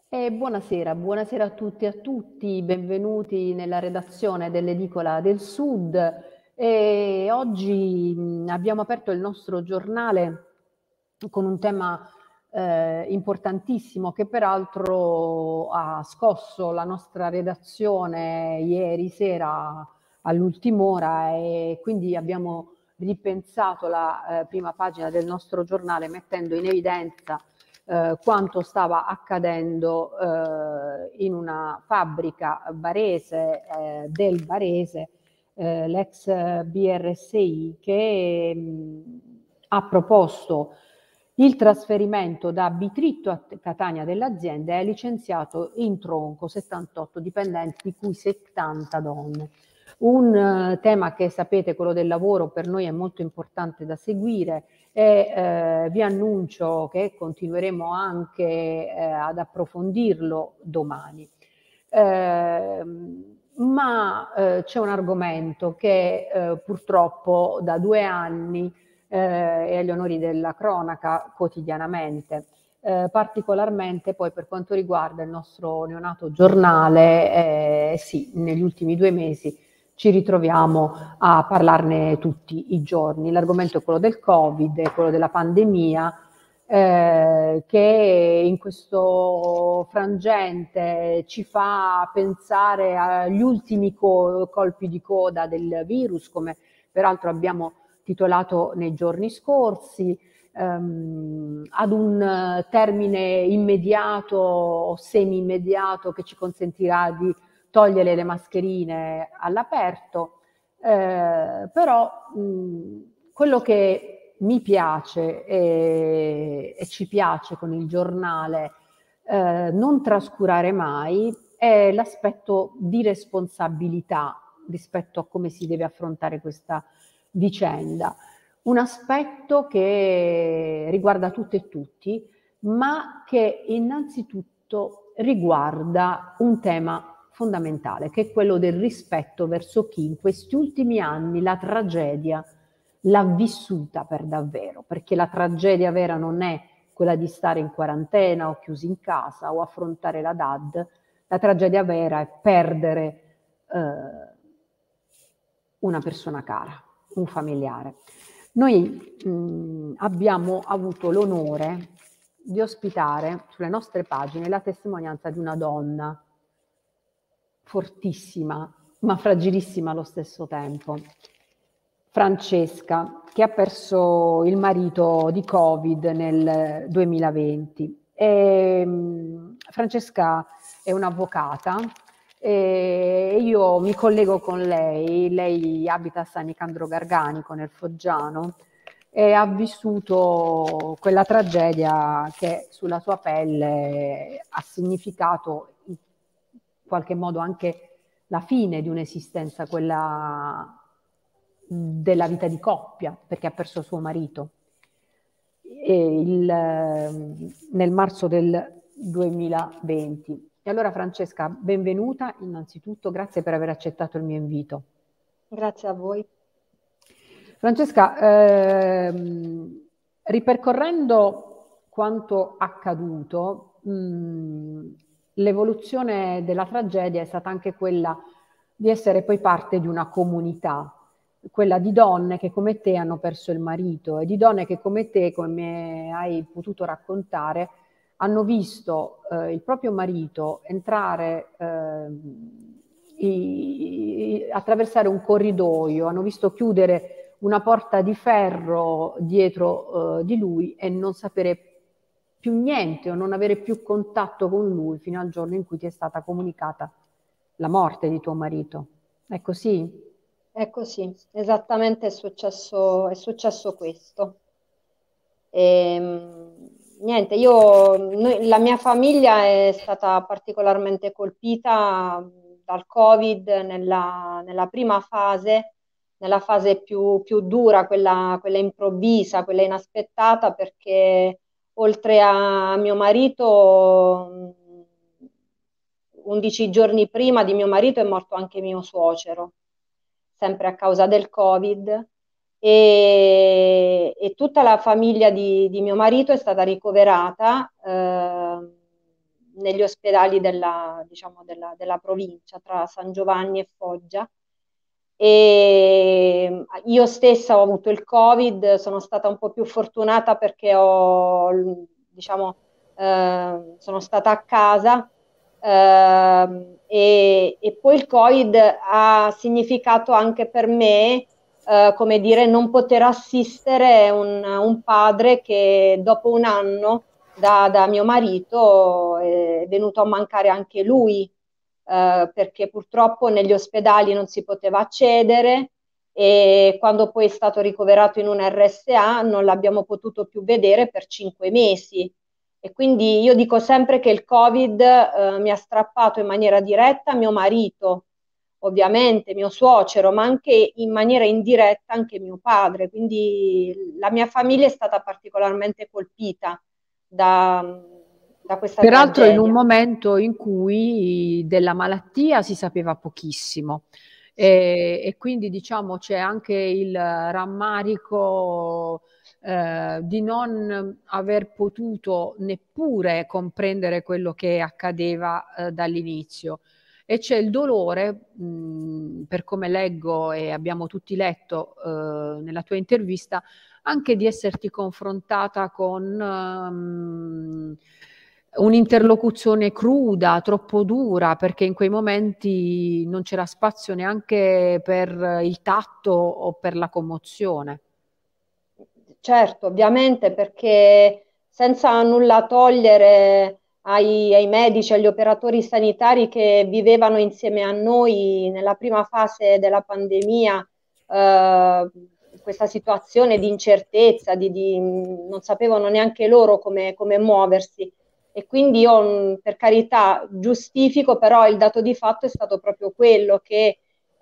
Buonasera, buonasera a tutti e a tutti, benvenuti nella redazione dell'Edicola del Sud. Oggi abbiamo aperto il nostro giornale con un tema importantissimo che peraltro ha scosso la nostra redazione ieri sera all'ultima ora e quindi abbiamo ripensato la prima pagina del nostro giornale mettendo in evidenza quanto stava accadendo in una fabbrica barese, del Barese, l'ex BRSI, che ha proposto il trasferimento da Bitritto a Catania dell'azienda e ha licenziato in tronco 78 dipendenti, di cui 70 donne. Un tema che sapete, quello del lavoro, per noi è molto importante da seguire e vi annuncio che continueremo anche ad approfondirlo domani. Ma c'è un argomento che purtroppo da 2 anni è agli onori della cronaca quotidianamente. Particolarmente poi per quanto riguarda il nostro neonato giornale, sì, negli ultimi 2 mesi ci ritroviamo a parlarne tutti i giorni. L'argomento è quello del Covid, è quello della pandemia, che in questo frangente ci fa pensare agli ultimi colpi di coda del virus, come peraltro abbiamo titolato nei giorni scorsi, ad un termine immediato o semi-immediato che ci consentirà di togliere le mascherine all'aperto, però quello che mi piace e ci piace con il giornale non trascurare mai è l'aspetto di responsabilità rispetto a come si deve affrontare questa vicenda. Un aspetto che riguarda tutte e tutti, ma che innanzitutto riguarda un tema fondamentale, che è quello del rispetto verso chi in questi ultimi anni la tragedia l'ha vissuta per davvero, perché la tragedia vera non è quella di stare in quarantena o chiusi in casa o affrontare la DAD, la tragedia vera è perdere una persona cara, un familiare. Noi abbiamo avuto l'onore di ospitare sulle nostre pagine la testimonianza di una donna fortissima, ma fragilissima allo stesso tempo, Francesca, che ha perso il marito di Covid nel 2020. Francesca è un'avvocata e io mi collego con lei abita a San Nicandro Garganico nel Foggiano e ha vissuto quella tragedia che sulla sua pelle ha significato in qualche modo anche la fine di un'esistenza, quella della vita di coppia, perché ha perso suo marito nel marzo del 2020. E allora Francesca, benvenuta innanzitutto, grazie per aver accettato il mio invito. Grazie a voi. Francesca, ripercorrendo quanto accaduto, l'evoluzione della tragedia è stata anche quella di essere poi parte di una comunità, quella di donne che come te hanno perso il marito e di donne che come te, come hai potuto raccontare, hanno visto il proprio marito entrare, attraversare un corridoio, hanno visto chiudere una porta di ferro dietro di lui e non sapere più niente o non avere più contatto con lui fino al giorno in cui ti è stata comunicata la morte di tuo marito. È così? È così, esattamente è successo questo. Niente, la mia famiglia è stata particolarmente colpita dal Covid nella prima fase, nella fase più dura, quella improvvisa, quella inaspettata, perché oltre a mio marito, 11 giorni prima di mio marito è morto anche mio suocero, sempre a causa del Covid, e tutta la famiglia di mio marito è stata ricoverata negli ospedali diciamo, della provincia, tra San Giovanni e Foggia. E io stessa ho avuto il Covid, sono stata un po' più fortunata perché diciamo, sono stata a casa, e poi il Covid ha significato anche per me, come dire, non poter assistere un padre che dopo un anno da mio marito è venuto a mancare anche lui, perché purtroppo negli ospedali non si poteva accedere, e quando poi è stato ricoverato in un RSA non l'abbiamo potuto più vedere per 5 mesi. E quindi io dico sempre che il Covid mi ha strappato in maniera diretta mio marito, ovviamente mio suocero, ma anche in maniera indiretta anche mio padre. Quindi la mia famiglia è stata particolarmente colpita da, da questa Peraltro in un tragedia. momento in cui della malattia si sapeva pochissimo, e quindi diciamo c'è anche il rammarico di non aver potuto neppure comprendere quello che accadeva dall'inizio. E c'è il dolore, per come leggo e abbiamo tutti letto nella tua intervista, anche di esserti confrontata con un'interlocuzione cruda, troppo dura, perché in quei momenti non c'era spazio neanche per il tatto o per la commozione. Certo, ovviamente, perché senza nulla togliere ai medici, agli operatori sanitari che vivevano insieme a noi nella prima fase della pandemia, questa situazione di incertezza, non sapevano neanche loro come muoversi. E quindi io, per carità, giustifico, però il dato di fatto è stato proprio quello che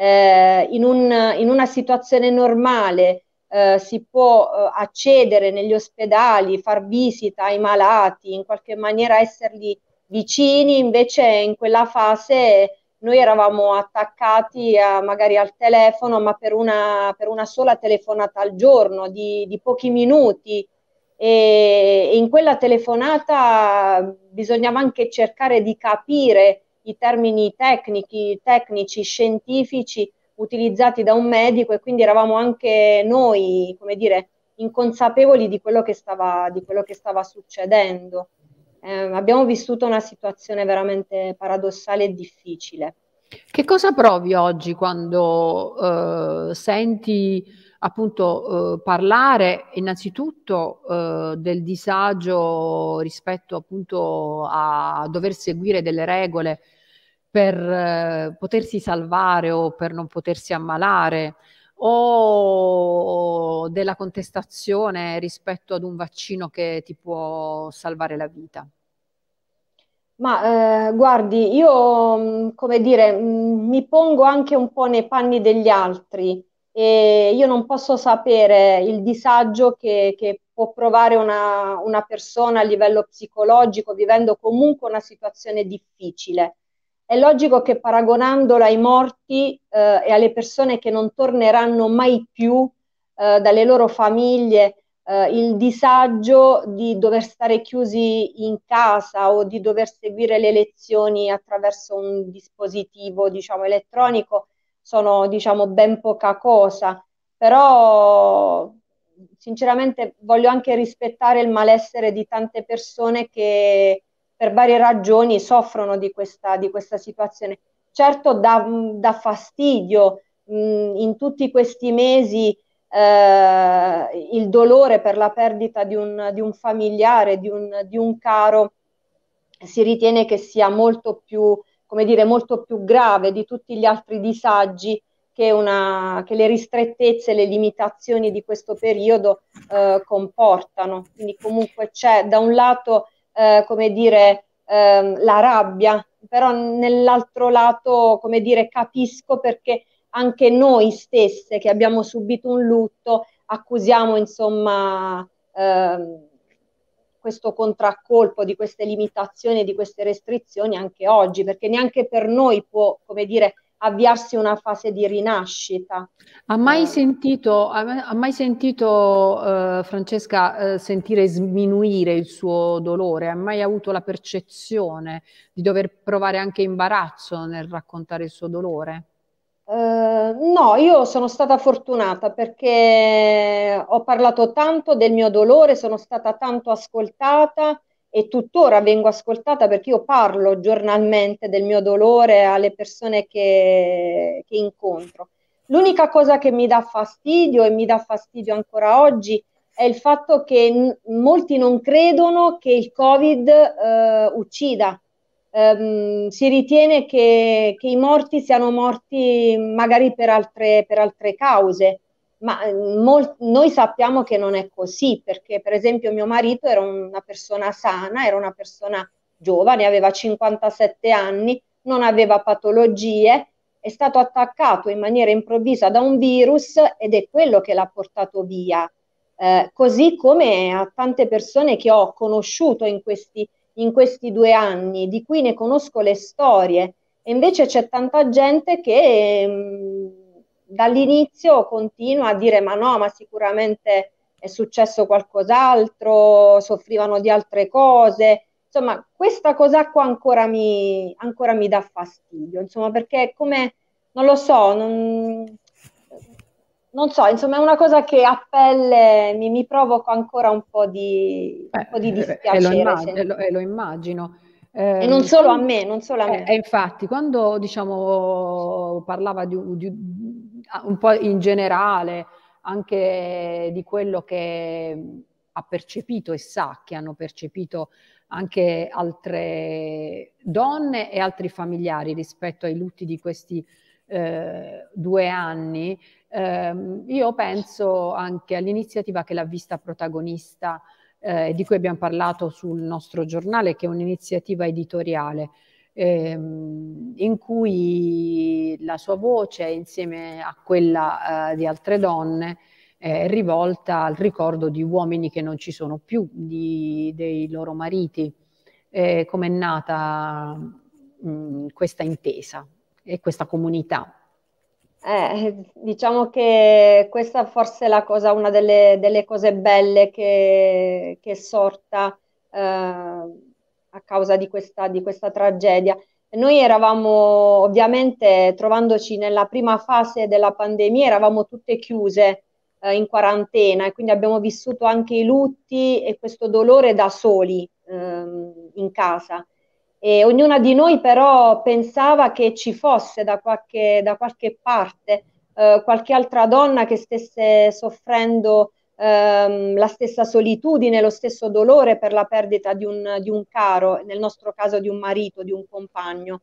in una situazione normale si può accedere negli ospedali, far visita ai malati, in qualche maniera esserli vicini. Invece in quella fase noi eravamo attaccati magari al telefono, ma per una sola telefonata al giorno di pochi minuti. E in quella telefonata bisognava anche cercare di capire i termini tecnici, scientifici utilizzati da un medico, e quindi eravamo anche noi, come dire, inconsapevoli di quello che stava succedendo. Abbiamo vissuto una situazione veramente paradossale e difficile. Che cosa provi oggi quando senti appunto parlare innanzitutto del disagio rispetto appunto a dover seguire delle regole per potersi salvare o per non potersi ammalare, o della contestazione rispetto ad un vaccino che ti può salvare la vita? Ma guardi, io, come dire, mi pongo anche un po' nei panni degli altri, e io non posso sapere il disagio che può provare una persona a livello psicologico vivendo comunque una situazione difficile. È logico che paragonandola ai morti e alle persone che non torneranno mai più dalle loro famiglie, il disagio di dover stare chiusi in casa o di dover seguire le lezioni attraverso un dispositivo, diciamo, elettronico, sono, diciamo, ben poca cosa. Però sinceramente voglio anche rispettare il malessere di tante persone che per varie ragioni soffrono di questa situazione. Certo dà fastidio in tutti questi mesi il dolore per la perdita di un familiare, di un caro, si ritiene che sia molto più, come dire, molto più grave di tutti gli altri disagi che le ristrettezze, le limitazioni di questo periodo comportano. Quindi comunque c'è da un lato, come dire, la rabbia, però nell'altro lato, come dire, capisco, perché anche noi stesse che abbiamo subito un lutto accusiamo, insomma, questo contraccolpo di queste limitazioni e di queste restrizioni anche oggi, perché neanche per noi può, come dire, avviarsi una fase di rinascita. Ha mai sentito Francesca, sentire sminuire il suo dolore? Ha mai avuto la percezione di dover provare anche imbarazzo nel raccontare il suo dolore? No, io sono stata fortunata perché ho parlato tanto del mio dolore, sono stata tanto ascoltata e tuttora vengo ascoltata perché io parlo giornalmente del mio dolore alle persone che incontro. L'unica cosa che mi dà fastidio e mi dà fastidio ancora oggi è il fatto che molti non credono che il Covid uccida. Si ritiene che i morti siano morti magari per altre cause, ma noi sappiamo che non è così, perché per esempio mio marito era una persona sana, era una persona giovane, aveva 57 anni, non aveva patologie, è stato attaccato in maniera improvvisa da un virus ed è quello che l'ha portato via. Così come a tante persone che ho conosciuto in questi 2 anni, di cui ne conosco le storie, e invece c'è tanta gente che dall'inizio continua a dire ma no, ma sicuramente è successo qualcos'altro, soffrivano di altre cose. Insomma, questa cosa qua ancora mi dà fastidio, insomma, perché è come, non lo so, non so, insomma, è una cosa che a pelle mi provoca ancora un po' di dispiacere. Lo immagino. E non solo a me, non solo a me. Infatti, quando diciamo, parlava un po' in generale anche di quello che ha percepito e sa che hanno percepito anche altre donne e altri familiari rispetto ai lutti di questi 2 anni, io penso anche all'iniziativa che l'ha vista protagonista, di cui abbiamo parlato sul nostro giornale, che è un'iniziativa editoriale, in cui la sua voce, insieme a quella di altre donne, è rivolta al ricordo di uomini che non ci sono più, dei loro mariti. Com'è nata questa intesa e questa comunità? Diciamo che questa forse è la cosa, una delle cose belle che è sorta a causa di questa tragedia. Noi eravamo ovviamente, trovandoci nella prima fase della pandemia, eravamo tutte chiuse in quarantena e quindi abbiamo vissuto anche i lutti e questo dolore da soli in casa. E ognuna di noi però pensava che ci fosse da qualche parte qualche altra donna che stesse soffrendo la stessa solitudine, lo stesso dolore per la perdita di un caro, nel nostro caso di un marito, di un compagno.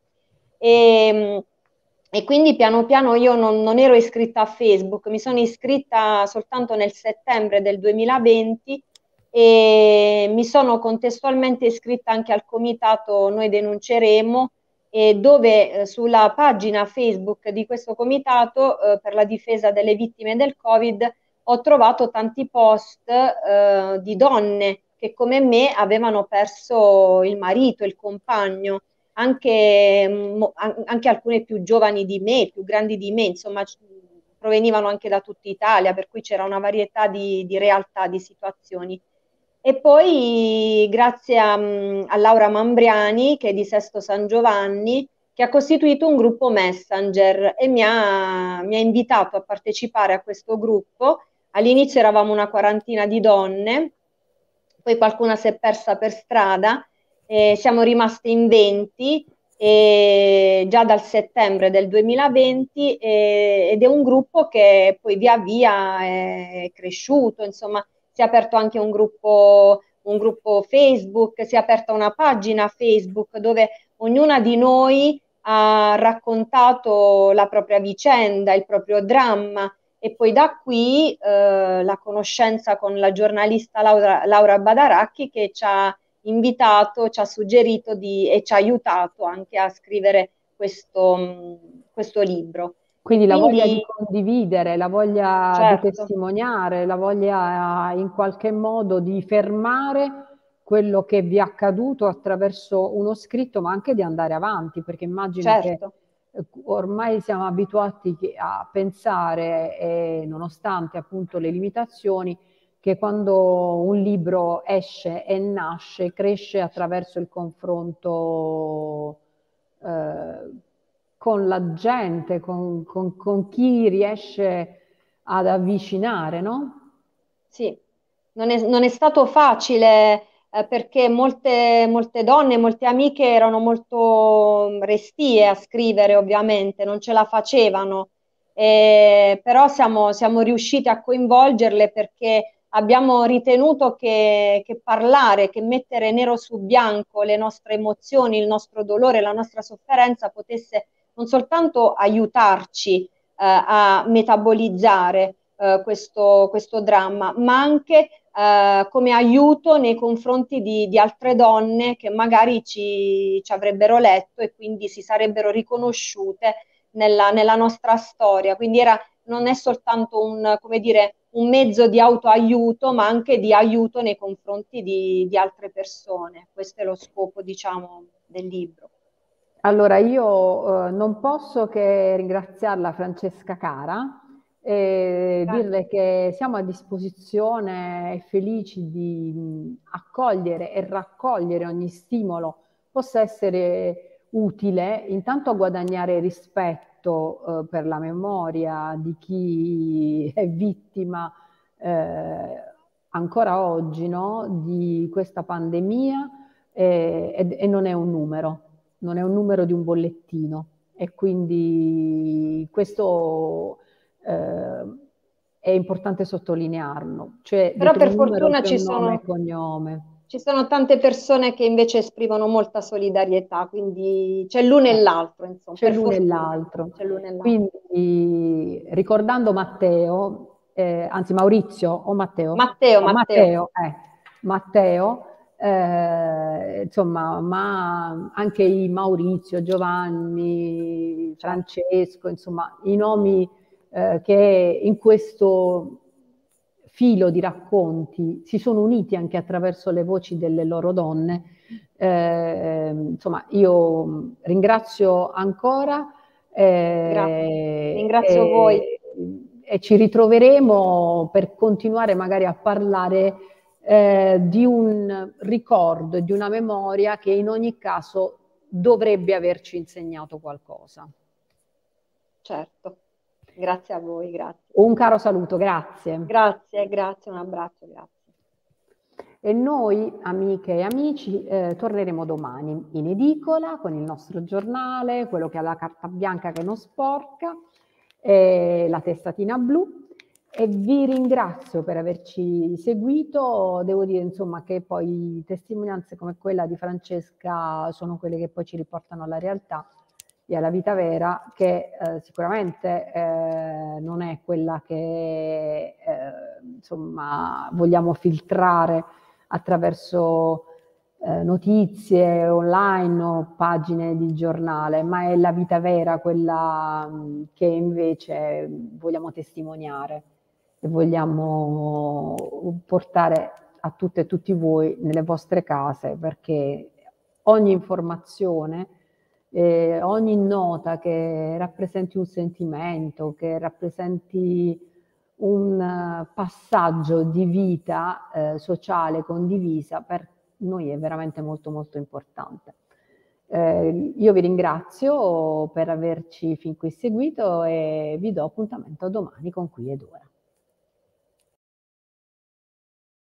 E, e quindi piano piano io non ero iscritta a Facebook, mi sono iscritta soltanto nel settembre del 2020 e mi sono contestualmente iscritta anche al comitato Noi Denunceremo, dove sulla pagina Facebook di questo comitato per la difesa delle vittime del Covid ho trovato tanti post di donne che come me avevano perso il marito, il compagno, anche alcune più giovani di me, più grandi di me, insomma provenivano anche da tutta Italia, per cui c'era una varietà di realtà, di situazioni. E poi grazie a Laura Mambriani, che è di Sesto San Giovanni, che ha costituito un gruppo Messenger e mi ha invitato a partecipare a questo gruppo. All'inizio eravamo una quarantina di donne, poi qualcuna si è persa per strada, siamo rimaste in 20 già dal settembre del 2020 ed è un gruppo che poi via via è cresciuto, insomma si è aperto anche un gruppo Facebook, si è aperta una pagina Facebook dove ognuna di noi ha raccontato la propria vicenda, il proprio dramma e poi da qui la conoscenza con la giornalista Laura Badaracchi che ci ha invitato, ci ha suggerito e ci ha aiutato anche a scrivere questo libro. Quindi la voglia di condividere, la voglia di certo, testimoniare, la voglia in qualche modo di fermare quello che vi è accaduto attraverso uno scritto, ma anche di andare avanti, perché immagino che certo. ormai siamo abituati a pensare, nonostante appunto le limitazioni, che quando un libro esce e nasce, cresce attraverso il confronto con la gente, con chi riesce ad avvicinare, no? Sì, non è stato facile perché molte donne, molte amiche erano molto restie a scrivere, ovviamente, non ce la facevano. Però siamo riusciti a coinvolgerle perché abbiamo ritenuto che parlare, che mettere nero su bianco le nostre emozioni, il nostro dolore, la nostra sofferenza potesse non soltanto aiutarci a metabolizzare questo dramma, ma anche come aiuto nei confronti di altre donne che magari ci avrebbero letto e quindi si sarebbero riconosciute nella nostra storia. Quindi non è soltanto come dire, un mezzo di autoaiuto, ma anche di aiuto nei confronti di altre persone. Questo è lo scopo, diciamo, del libro. Allora, io non posso che ringraziarla Francesca Cara e Grazie. dirle che siamo a disposizione e felici di accogliere e raccogliere ogni stimolo possa essere utile, intanto a guadagnare rispetto per la memoria di chi è vittima ancora oggi, no, di questa pandemia e non è un numero, non è un numero di un bollettino e quindi questo è importante sottolinearlo, cioè Però dietro per un numero fortuna c'è un nome e cognome. ci sono tante persone che invece esprimono molta solidarietà, quindi c'è l'uno e l'altro, insomma, C'è per l'uno e fortuna l'altro. c'è l'uno e l'altro. Quindi ricordando Matteo, anzi Maurizio o Matteo? Matteo, No, Matteo, Matteo, insomma, ma anche i Maurizio, Giovanni, certo. Francesco, insomma, i nomi che in questo filo di racconti si sono uniti anche attraverso le voci delle loro donne. Insomma, io ringrazio ancora Grazie. eh, Ringrazio voi. e, e ci ritroveremo per continuare magari a parlare di un ricordo e di una memoria che in ogni caso dovrebbe averci insegnato qualcosa. Certo. Grazie a voi, grazie. Un caro saluto, grazie. Grazie, grazie, un abbraccio, grazie. E noi, amiche e amici, torneremo domani in edicola con il nostro giornale, quello che ha la carta bianca che non sporca, la testatina blu. E vi ringrazio per averci seguito. Devo dire, insomma, che poi testimonianze come quella di Francesca sono quelle che poi ci riportano alla realtà e alla vita vera, che sicuramente non è quella che insomma vogliamo filtrare attraverso notizie online o pagine di giornale, ma è la vita vera quella che invece vogliamo testimoniare e vogliamo portare a tutte e tutti voi nelle vostre case, perché ogni informazione, ogni nota che rappresenti un sentimento, che rappresenti un passaggio di vita sociale condivisa, per noi è veramente molto molto importante. Io vi ringrazio per averci fin qui seguito e vi do appuntamento a domani con Qui ed Ora.